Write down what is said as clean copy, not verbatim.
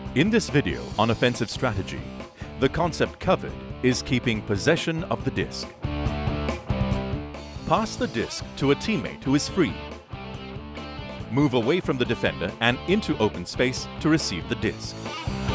In this video on offensive strategy, the concept covered is keeping possession of the disc. Pass the disc to a teammate who is free. Move away from the defender and into open space to receive the disc.